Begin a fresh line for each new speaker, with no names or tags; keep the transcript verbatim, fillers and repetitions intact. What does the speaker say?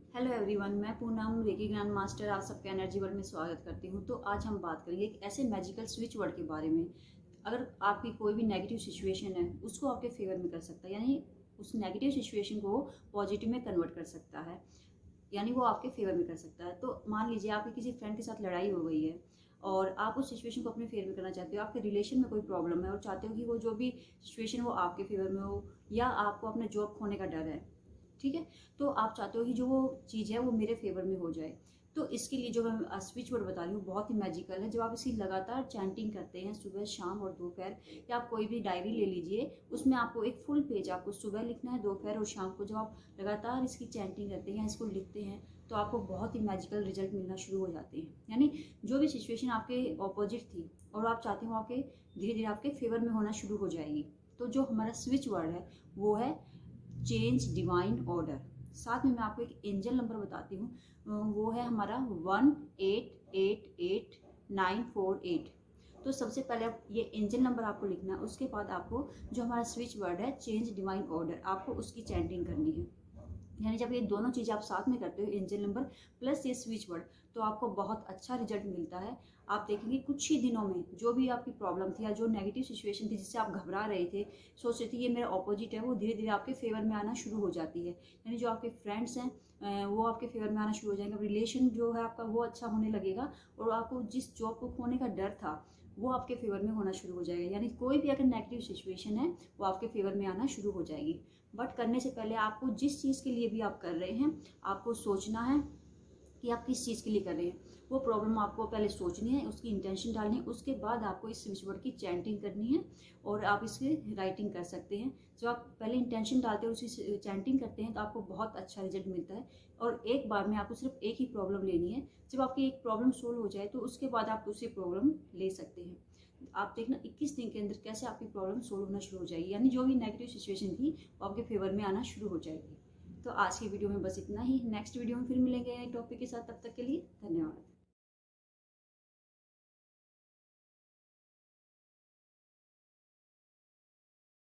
Hello everyone, मैं Poonam reiki grand master आप सबका एनर्जी वर्ल्ड में स्वागत करती हूँ। तो आज हम बात करेंगे एक ऐसे मैजिकल स्विच वर्ड के बारे में। अगर आपकी कोई भी नेगेटिव सिचुएशन है उसको आपके फेवर में कर सकता है, यानी उस नेगेटिव सिचुएशन को पॉजिटिव में कन्वर्ट कर सकता है, यानी वो आपके फेवर में कर सकता है। तो मान लीजिए आपकी किसी फ्रेंड के साथ लड़ाई हो गई है और आप उस सिचुएशन को अपने फेवर में करना चाहते हो। आपके रिलेशन में कोई प्रॉब्लम है और चाहते हो कि वो जो भी सिचुएशन वो आपके फेवर में हो, या आपको अपना जॉब खोने का डर है, ठीक है, तो आप चाहते हो कि जो वो चीज़ है वो मेरे फेवर में हो जाए। तो इसके लिए जो मैं स्विच वर्ड बता रही हूँ बहुत ही मैजिकल है। जब आप इसकी लगातार चैंटिंग करते हैं सुबह शाम और दोपहर, या आप कोई भी डायरी ले लीजिए, उसमें आपको एक फुल पेज आपको सुबह लिखना है, दोपहर और शाम को। जब आप लगातार इसकी चैंटिंग करते हैं, इसको लिखते हैं, तो आपको बहुत ही मैजिकल रिजल्ट मिलना शुरू हो जाते हैं। यानी जो भी सिचुएशन आपके ऑपोजिट थी और आप चाहते हो आपके धीरे धीरे आपके फेवर में होना शुरू हो जाएगी। तो जो हमारा स्विच वर्ड है वो है चेंज डिवाइन ऑर्डर। साथ में मैं आपको एक एंजल नंबर बताती हूँ, वो है हमारा one eight eight eight nine four eight. तो सबसे पहले आप ये एंजल नंबर आपको लिखना है, उसके बाद आपको जो हमारा स्विच वर्ड है चेंज डिवाइन ऑर्डर, आपको उसकी चैंटिंग करनी है। यानी जब ये दोनों चीज़ें आप साथ में करते हो, एंजल नंबर प्लस ये स्विच वर्ड, तो आपको बहुत अच्छा रिजल्ट मिलता है। आप देखेंगे कुछ ही दिनों में जो भी आपकी प्रॉब्लम थी या जो नेगेटिव सिचुएशन थी जिससे आप घबरा रहे थे, सोच रहे थे ये मेरा ऑपोजिट है, वो धीरे धीरे आपके फेवर में आना शुरू हो जाती है। यानी जो आपके फ्रेंड्स हैं वो आपके फेवर में आना शुरू हो जाएंगे, रिलेशन जो है आपका वो अच्छा होने लगेगा, और आपको जिस जॉब को खोने का डर था वो आपके फेवर में होना शुरू हो जाएगा। यानी कोई भी अगर नेगेटिव सिचुएशन है वो आपके फेवर में आना शुरू हो जाएगी। बट करने से पहले आपको जिस चीज़ के लिए भी आप कर रहे हैं, आपको सोचना है कि आप किस चीज़ के लिए कर रहे हैं। वो प्रॉब्लम आपको पहले सोचनी है, उसकी इंटेंशन डालनी है, उसके बाद आपको इस स्विच वर्ड की चैंटिंग करनी है, और आप इसकी राइटिंग कर सकते हैं। जब आप पहले इंटेंशन डालते हैं, उसकी चैंटिंग करते हैं, तो आपको बहुत अच्छा रिजल्ट मिलता है। और एक बार में आपको सिर्फ एक ही प्रॉब्लम लेनी है। जब आपकी एक प्रॉब्लम सोल्व हो जाए तो उसके बाद आप दूसरी प्रॉब्लम ले सकते हैं। आप देखना इक्कीस दिन के अंदर कैसे आपकी प्रॉब्लम सोल्व होना शुरू हो जाएगी, यानी जो भी नेगेटिव सिचुएशन थी वो आपके फेवर में आना शुरू हो जाएगी। तो आज की वीडियो में बस इतना ही। नेक्स्ट वीडियो में फिर मिलेंगे नए टॉपिक के साथ, तब तक के लिए धन्यवाद।